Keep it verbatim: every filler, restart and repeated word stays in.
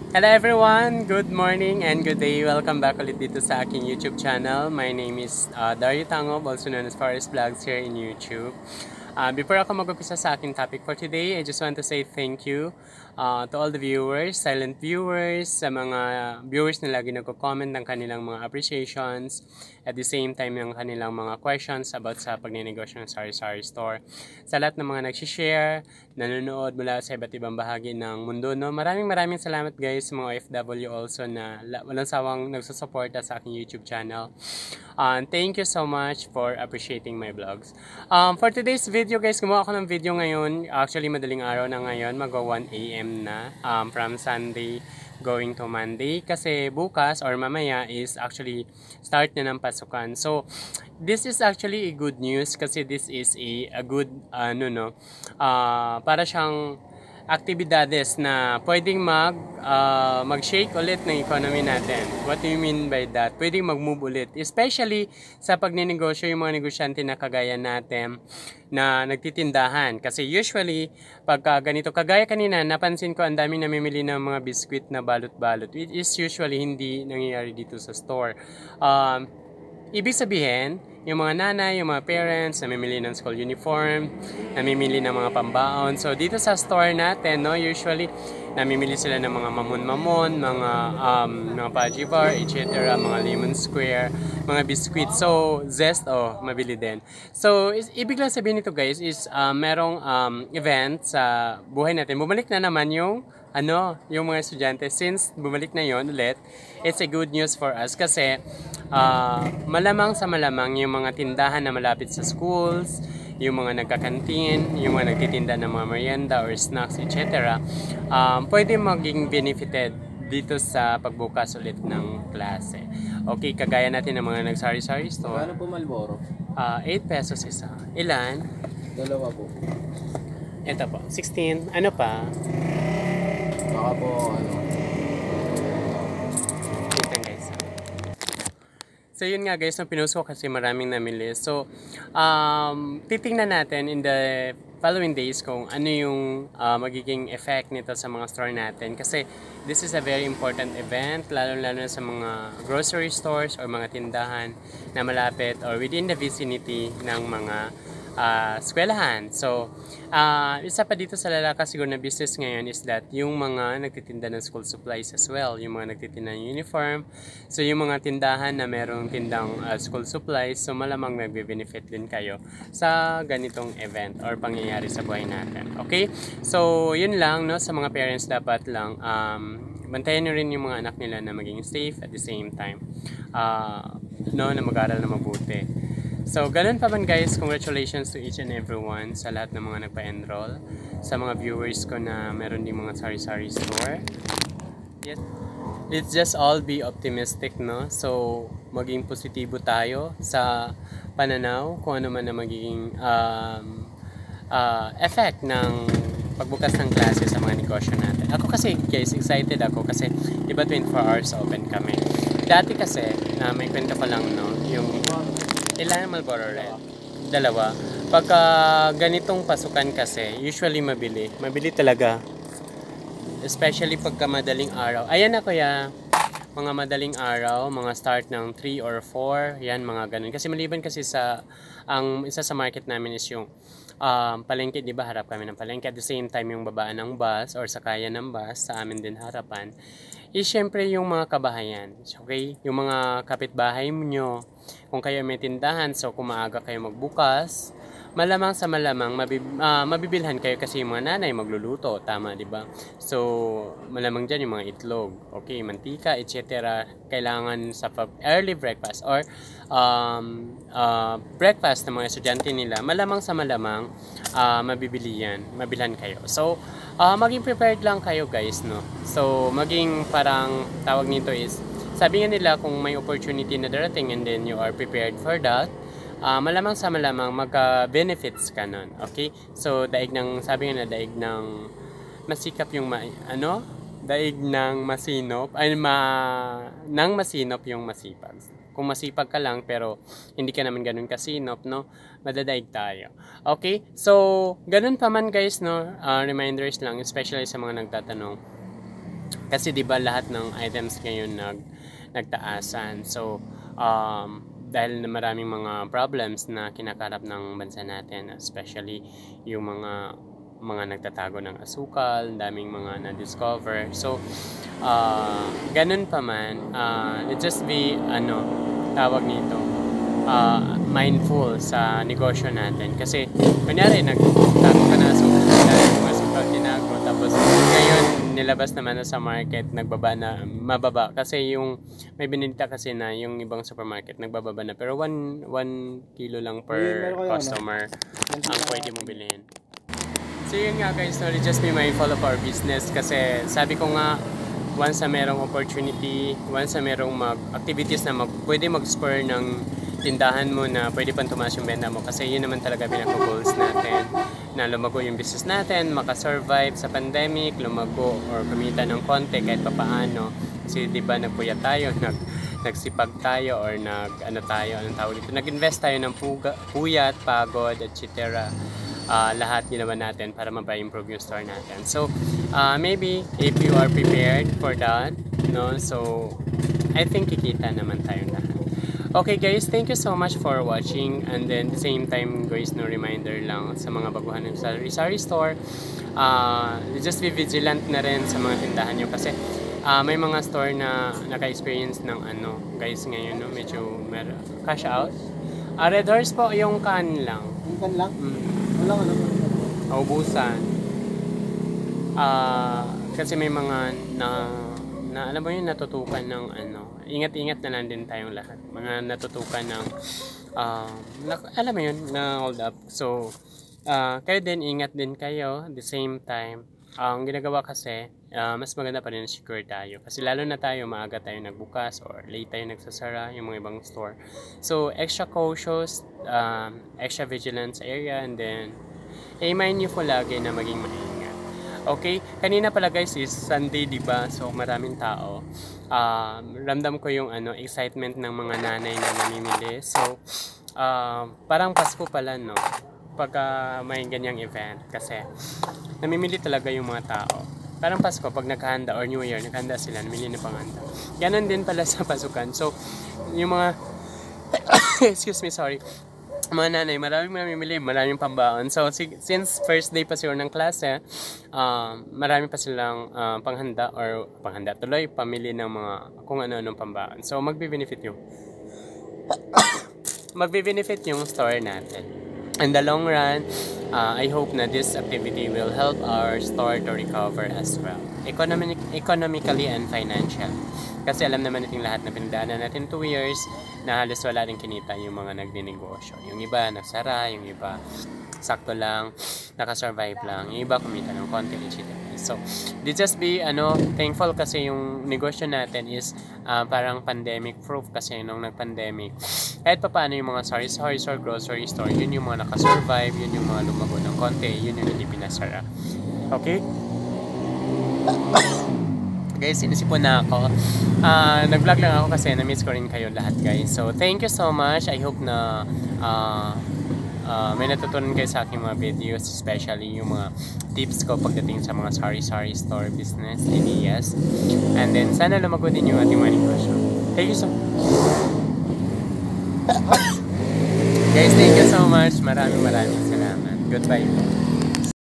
Hello everyone! Good morning and good day. Welcome back ulit dito sa aking YouTube channel. My name is uh, Dario Tangob, also known as Forest Vlogs here in YouTube. Uh, before ako mag-upisa sa aking topic for today, I just want to say thank you uh, to all the viewers, silent viewers, sa mga viewers na lagi nagko-comment ng kanilang mga appreciations, at the same time ng kanilang mga questions about sa pagninegosyo ng Sari Sari Store. Sa lahat ng mga nag-share, nanonood mula sa iba't ibang bahagi ng mundo, no? Maraming maraming salamat guys, mga O F W also na walang sawang nagsusuporta sa aking YouTube channel. And uh, thank you so much for appreciating my vlogs. Um, for today's video guys, gumawa ako ng video ngayon. Actually, madaling araw na ngayon. Mag one A M na um, from Sunday going to Monday. Kasi bukas or mamaya is actually start na ng pasukan. So, this is actually a good news kasi this is a, a good, ano no, uh, para siyang aktibidades na pwedeng mag uh, mag-shake ulit ng economy natin. What do you mean by that? Pwedeng mag-move ulit. Especially sa pagninegosyo, yung mga negosyante na kagaya natin na nagtitindahan. Kasi usually, pagka ganito, kagaya kanina, napansin ko ang daming namimili ng mga biskwit na balot-balot. It is usually hindi nangyayari dito sa store. Um, ibig sabihin, yung mga nanay, yung mga parents, namimili ng school uniform, namimili ng mga pambaon. So, dito sa store natin, no, usually, namimili sila ng mga mamon-mamon, mga, um, mga pajibar, et cetera, mga lemon square, mga biscuit. So, zest, oh, mabili din. So, is, ibig lang sabihin nito guys, is uh, merong um, event sa buhay natin. Bumalik na naman yung ano, yung mga estudyante. Since bumalik na yon ulit, it's a good news for us kasi uh, malamang sa malamang yung mga tindahan na malapit sa schools, yung mga nagkakantin, yung mga nagtitinda ng mga merienda or snacks, et cetera, um, pwede maging benefited dito sa pagbukas ulit ng klase. Okay, kagaya natin ng mga nagsari-sari store. Paano po Malboro? Uh, eight pesos isa. Ilan? Dalawa po. Ito po, sixteen. Ano pa? Baka po, ano, Wait lang guys. So yun nga guys, no, pinost ko kasi maraming namili. So, um, titingnan natin in the following days kung ano yung uh, magiging effect nito sa mga store natin. Kasi this is a very important event, lalo-lalo na sa mga grocery stores or mga tindahan na malapit or within the vicinity ng mga uh, eskwelahan. So, uh, isa pa dito sa lalaka siguro na business ngayon is that yung mga nagtitinda ng school supplies as well, yung mga nagtitinda ng uniform. So, yung mga tindahan na merong tindang uh, school supplies, so malamang nagbe-benefit din kayo sa ganitong event or pangyayari sa buhay natin. Okay? So, yun lang, no, sa mga parents dapat lang um, bantayan nyo rin yung mga anak nila na maging safe at the same time uh, no, na mag-aral na mabuti. So, ganun pa man guys, congratulations to each and everyone sa lahat ng mga nagpa-enroll, sa mga viewers ko na meron din mga sari-sari store. Yes. Let's just all be optimistic, no? So, maging positibo tayo sa pananaw kung ano man na magiging um, uh, effect ng pagbukas ng klase sa mga negosyo natin. Ako kasi guys, excited ako kasi diba twenty-four hours open kami. Dati kasi, uh, may kwento ko lang, no? Yung ilan Marlboro Red? Dalawa. Pagka ganitong pasukan kasi, usually mabili. Mabili talaga. Especially pagka madaling araw. Ayan na kuya. Mga madaling araw, mga start ng three or four. Yan, mga ganun. Kasi maliban kasi sa, ang isa sa market namin is yung um, palengke, di ba? Harap kami ng palengke. At the same time, yung babaan ng bus or sakayan ng bus, sa amin din harapan. Is syempre yung mga kabahayan. Okay? Yung mga kapitbahay nyo. Kung kayo may tindahan, so kung maaga kayo magbukas, malamang sa malamang mabib uh, mabibilhan kayo kasi yung mga nanay magluluto, tama, di ba? So, malamang dyan yung mga itlog, okay, mantika, et cetera. Kailangan sa early breakfast or um, uh, breakfast ng mga estudyante nila, malamang sa malamang uh, mabibili yan, mabilhan kayo. So, uh, maging prepared lang kayo guys, no? So, maging parang tawag nito is, sabi nga nila kung may opportunity na darating and then you are prepared for that, uh, malamang sa malamang magka-benefits ka nun. Okay? So, daig ng, sabi nga na, daig ng masikap yung, ma, ano? Daig ng masinop, ay, ma, ng masinop yung masipag. Kung masipag ka lang, pero hindi ka naman ganun kasinop, no? Madadaig tayo. Okay? So, ganun pa man guys, no? Uh, reminders lang, especially sa mga nagtatanong. Kasi 'di ba lahat ng items ngayon nag nagtaasan. So um dahil na maraming mga problems na kinakarap ng bansa natin, especially yung mga mga nagtatago ng asukal, daming mga na-discover. So uh, ganun pa man, uh, let's just be ano tawag nito, uh, mindful sa negosyo natin. Kasi kunyari nagtago ka na asukal, dahil yung asukal tinago, tapos ngayon nilabas naman na sa market, nagbaba na, mababa. Kasi yung, may binilita kasi na yung ibang supermarket, nagbababa na. Pero one, one kilo lang per customer ang pwede mo bilhin. So yun nga guys, no, just be mindful of our business. Kasi sabi ko nga, once na merong opportunity, once na merong mag activities na mag, pwede mag-spur ng tindahan mo na pwede pang tumaas yung benta mo. Kasi yun naman talaga pinaka-goals natin, na lumago yung business natin, makasurvive sa pandemic, lumago or kumita ng konti kahit papaano. Kasi di ba nagpuyat tayo, nag, nagsipag tayo or nag, ano tayo, anong tawag dito, nag-invest tayo ng puga, puyat, pagod, et cetera. Uh, lahat ginawa natin para ma-improve yung store natin. So, uh, maybe if you are prepared for that, no, so I think kikita naman tayo lahat. Okay guys, thank you so much for watching, and then the same time guys, no, reminder lang sa mga baguhan ng sari-sari store, uh, just be vigilant na rin sa mga tindahan nyo kasi uh, may mga store na naka-experience ng ano guys ngayon, no, medyo mer cash out. Uh, Red Horse po yung kan lang. Yung kan lang? Mm. Wala ka naman. Naubusan. Uh, kasi may mga na, na alam mo yun, natutukan ng ano, ingat-ingat na lang din tayong lahat. Mga natutukan ng uh, na, alam mo yun, na hold up. So uh, kayo din, ingat din kayo. At the same time, uh, ang ginagawa kasi uh, mas maganda pa rin secure tayo. Kasi lalo na tayo, maaga tayo nagbukas or late tayo nagsasara yung mga ibang store. So extra cautious, um, extra vigilance area, and then i-mind nyo po lagi na maging maingat. Okay, kanina pala guys is Sunday, diba? So maraming tao. Uh, ramdam ko yung ano excitement ng mga nanay na namimili. So uh, parang Pasko pala, no, pagka may ganyang event, kasi namimili talaga yung mga tao. Parang Pasko pag naghahanda or New Year, naghahanda sila, namili na panghanda. Ganon din pala sa pasukan. So yung mga excuse me, sorry, mga nanay, maraming mamimili, maraming pambaon. So, since first day pa sila ng klase, uh, marami pa silang uh, panghanda or panghanda tuloy, pamili ng mga kung ano-anong pambaon. So, magbe-benefit yung magbe-benefit yung store natin. In the long run, uh, I hope na this activity will help our store to recover as well. Economic, economically and financially. Kasi alam naman natin lahat na pinagdaanan natin two years na halos wala rin kinita yung mga nagdinegosyo. Yung iba nagsara, yung iba sakto lang, nakasurvive lang, yung iba kumita ng konti, et cetera. So, they just be ano, thankful kasi yung negosyo natin is uh, parang pandemic proof kasi nung nag-pandemic. Kahit pa paano yung mga sari-sari store, grocery store, yun yung mga nakasurvive, yun yung mga lumago ng konti, yun yung hindi pinasara. Okay? Guys, sinisipon na ako. Uh, nag-vlog lang ako kasi na-miss ko rin kayo lahat guys. So, thank you so much. I hope na uh, uh, may natutunan kayo sa aking mga videos, especially yung mga tips ko pagdating sa mga sari-sari store business ideas. And then, sana lumago din yung ating mga negosyo. Thank you so much. Guys, thank you so much. Maraming maraming salamat. Goodbye.